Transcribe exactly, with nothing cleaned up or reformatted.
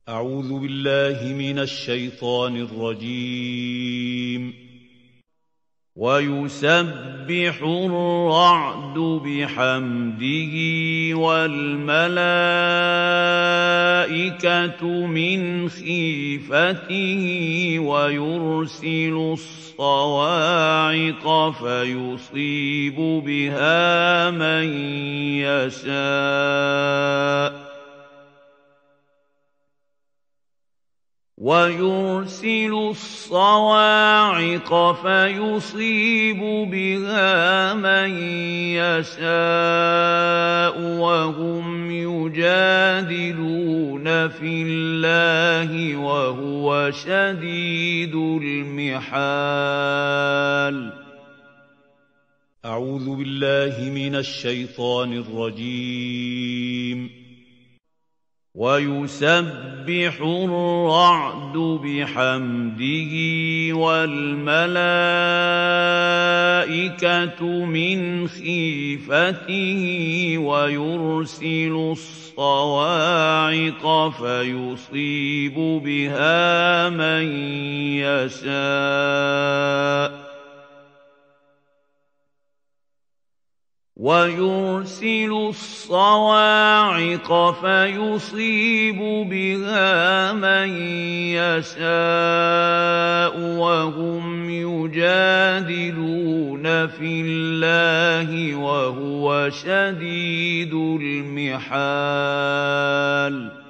أعوذ بالله من الشيطان الرجيم. ويسبح الرعد بحمده والملائكة من خيفته ويرسل الصواعق فيصيب بها من يشاء ويرسل الصواعق فيصيب بها من يشاء وهم يجادلون في الله وهو شديد المحال. أعوذ بالله من الشيطان الرجيم. ويسبح الرعد بحمده والملائكة من خيفته ويرسل الصواعق فيصيب بها من يشاء ويرسل الصواعق فيصيب بها من يشاء وهم يجادلون في الله وهو شديد المحال.